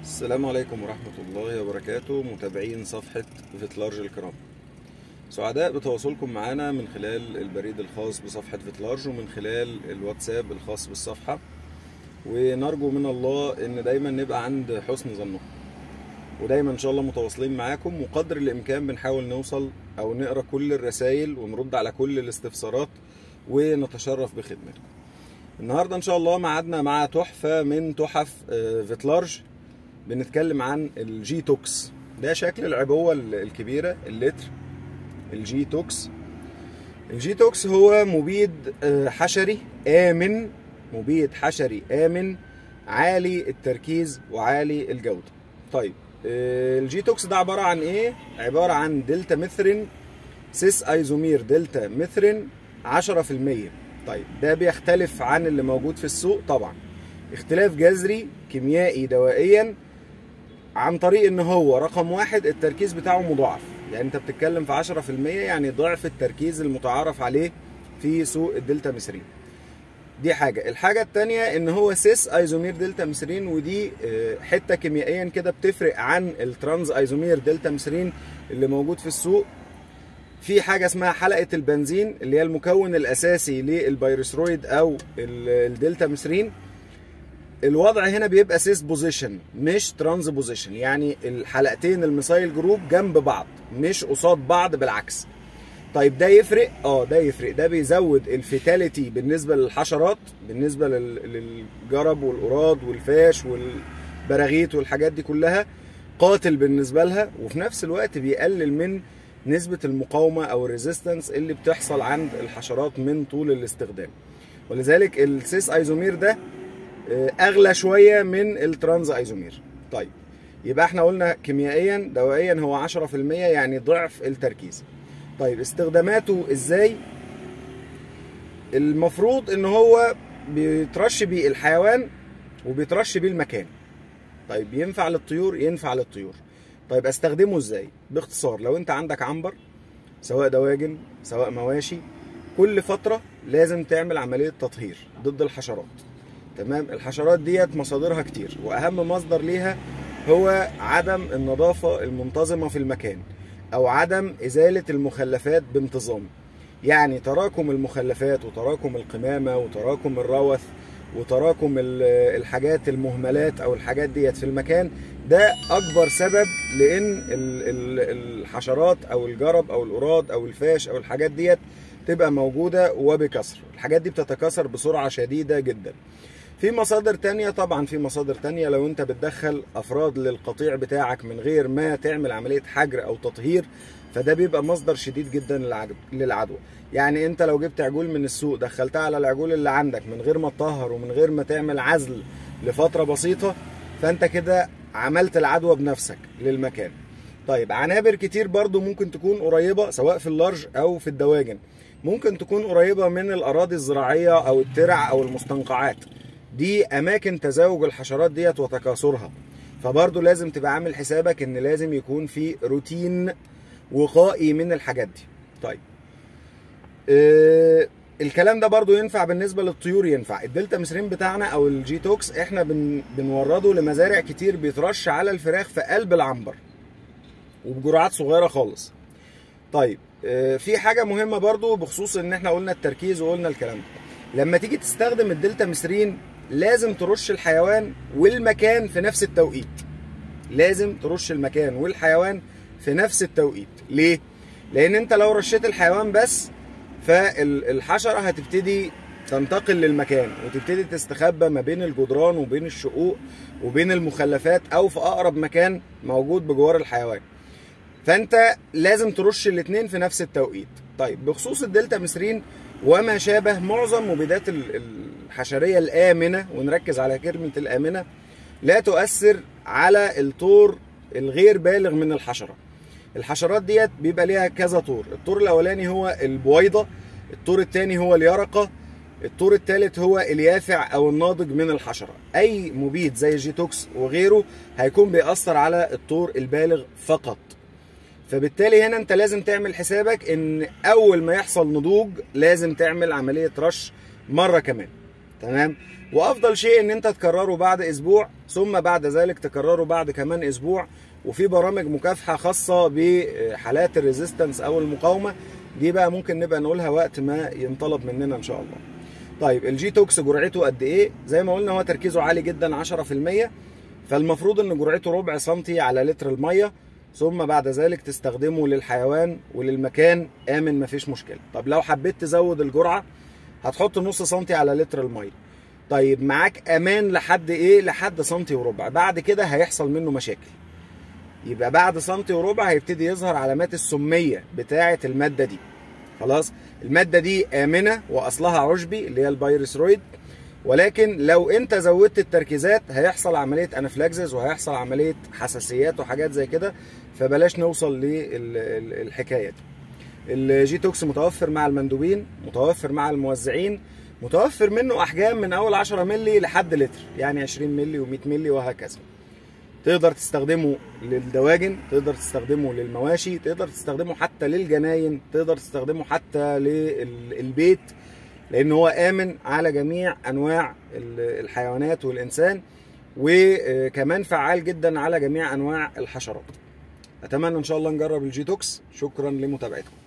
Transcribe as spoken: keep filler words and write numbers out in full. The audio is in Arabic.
السلام عليكم ورحمة الله وبركاته، متابعين صفحة فيتلارج الكرام. سعداء بتواصلكم معنا من خلال البريد الخاص بصفحة فيتلارج ومن خلال الواتساب الخاص بالصفحة، ونرجو من الله ان دايما نبقى عند حسن ظنكم، ودايما ان شاء الله متواصلين معاكم، وقدر الامكان بنحاول نوصل او نقرا كل الرسائل ونرد على كل الاستفسارات ونتشرف بخدمتكم. النهارده ان شاء الله معادنا مع تحفة من تحف فيتلارج. بنتكلم عن الجي توكس. ده شكل العبوة الكبيرة اللتر الجي توكس. الجي توكس هو مبيد حشري آمن، مبيد حشري آمن عالي التركيز وعالي الجودة. طيب الجي توكس ده عبارة عن ايه؟ عبارة عن دلتا ميثرين سيس ايزومير دلتا ميثرين عشرة في المية. طيب ده بيختلف عن اللي موجود في السوق طبعا، اختلاف جذري كيميائي دوائيا، عن طريق ان هو رقم واحد التركيز بتاعه مضاعف. يعني انت بتتكلم في عشرة في المية، يعني ضعف التركيز المتعارف عليه في سوق الدلتا ميثرين. دي حاجة. الحاجة التانية ان هو سيس ايزومير دلتا ميثرين، ودي حتة كيميائيا كده بتفرق عن الترانز ايزومير دلتا ميثرين اللي موجود في السوق. في حاجة اسمها حلقة البنزين اللي هي المكون الاساسي للبيروثرويد او الدلتا ميثرين. الوضع هنا بيبقى سيس بوزيشن مش ترانز بوزيشن، يعني الحلقتين الميثايل جروب جنب بعض مش قصاد بعض، بالعكس. طيب ده يفرق؟ اه ده يفرق. ده بيزود الفيتاليتي بالنسبه للحشرات، بالنسبه للجرب والقراد والفاش والبراغيث والحاجات دي كلها، قاتل بالنسبه لها، وفي نفس الوقت بيقلل من نسبه المقاومه او الريزيستنس اللي بتحصل عند الحشرات من طول الاستخدام. ولذلك السيس ايزومير ده اغلى شويه من الترانز ايزومير. طيب يبقى احنا قلنا كيميائيا دوائيا هو عشرة في المية، يعني ضعف التركيز. طيب استخداماته ازاي؟ المفروض ان هو بيترش بيه الحيوان وبيترش بيه المكان. طيب ينفع للطيور؟ ينفع للطيور. طيب استخدمه ازاي؟ باختصار، لو انت عندك عنبر سواء دواجن سواء مواشي، كل فتره لازم تعمل عمليه تطهير ضد الحشرات. تمام. الحشرات ديت مصادرها كتير، واهم مصدر ليها هو عدم النظافة المنتظمة في المكان او عدم ازالة المخلفات بانتظام. يعني تراكم المخلفات وتراكم القمامة وتراكم الروث وتراكم الحاجات المهملات او الحاجات ديت في المكان، ده اكبر سبب لان الحشرات او الجرب او القراد او الفاش او الحاجات ديت تبقى موجودة وبكثرة. الحاجات دي بتتكاثر بسرعة شديدة جدا. في مصادر تانية، طبعا في مصادر تانية لو انت بتدخل افراد للقطيع بتاعك من غير ما تعمل عملية حجر او تطهير، فده بيبقى مصدر شديد جدا للعدوى. يعني انت لو جبت عجول من السوق دخلتها على العجول اللي عندك من غير ما تطهر ومن غير ما تعمل عزل لفترة بسيطة، فانت كده عملت العدوى بنفسك للمكان. طيب عنابر كتير برضو ممكن تكون قريبة سواء في اللارج او في الدواجن، ممكن تكون قريبة من الاراضي الزراعية او الترع او المستنقعات. دي اماكن تزاوج الحشرات ديت وتكاثرها، فبرضه لازم تبقى عامل حسابك ان لازم يكون في روتين وقائي من الحاجات دي. طيب آه الكلام ده برضه ينفع بالنسبه للطيور. ينفع. الدلتا ميثرين بتاعنا او الجي توكس احنا بن بنورده لمزارع كتير، بيترش على الفراخ في قلب العنبر وبجرعات صغيره خالص. طيب آه في حاجه مهمه برضه بخصوص ان احنا قلنا التركيز وقلنا الكلام ده. لما تيجي تستخدم الدلتا ميثرين لازم ترش الحيوان والمكان في نفس التوقيت. لازم ترش المكان والحيوان في نفس التوقيت. ليه؟ لان انت لو رشيت الحيوان بس فالحشرة هتبتدي تنتقل للمكان وتبتدي تستخبى ما بين الجدران وبين الشقوق وبين المخلفات او في اقرب مكان موجود بجوار الحيوان. فانت لازم ترش الاتنين في نفس التوقيت. طيب بخصوص الدلتا ميثرين وما شابه، معظم مبيدات الحشرية الآمنة، ونركز على كلمة الآمنة، لا تؤثر على الطور الغير بالغ من الحشرة. الحشرات ديت بيبقى ليها كذا طور. الطور الأولاني هو البويضة، الطور الثاني هو اليرقة، الطور الثالث هو اليافع أو الناضج من الحشرة. أي مبيد زي الجي توكس وغيره هيكون بيأثر على الطور البالغ فقط. فبالتالي هنا انت لازم تعمل حسابك ان اول ما يحصل نضوج لازم تعمل عملية رش مرة كمان. تمام. وافضل شيء ان انت تكرره بعد اسبوع، ثم بعد ذلك تكرره بعد كمان اسبوع. وفي برامج مكافحه خاصه بحالات الريزيستنس او المقاومه، دي بقى ممكن نبقى نقولها وقت ما ينطلب مننا ان شاء الله. طيب الجي توكس جرعته قد ايه؟ زي ما قلنا هو تركيزه عالي جدا عشرة في المية، فالمفروض ان جرعته ربع سنتي على لتر الميه، ثم بعد ذلك تستخدمه للحيوان وللمكان امن مفيش مشكله. طب لو حبيت تزود الجرعه هتحط نص سنتي على لتر الميه. طيب معاك امان لحد ايه؟ لحد سنتي وربع، بعد كده هيحصل منه مشاكل. يبقى بعد سنتي وربع هيبتدي يظهر علامات السميه بتاعه الماده دي. خلاص، الماده دي امنه واصلها عشبي اللي هي البيرثرويد، ولكن لو انت زودت التركيزات هيحصل عمليه انافلاكسس وهيحصل عمليه حساسيات وحاجات زي كده، فبلاش نوصل للحكايه دي. الجي توكس متوفر مع المندوبين، متوفر مع الموزعين، متوفر منه احجام من اول عشرة مللي لحد لتر، يعني عشرين مللي ومية مللي وهكذا. تقدر تستخدمه للدواجن، تقدر تستخدمه للمواشي، تقدر تستخدمه حتى للجناين، تقدر تستخدمه حتى للبيت، لان هو امن على جميع انواع الحيوانات والانسان، وكمان فعال جدا على جميع انواع الحشرات. اتمنى ان شاء الله نجرب الجي توكس. شكرا لمتابعتكم.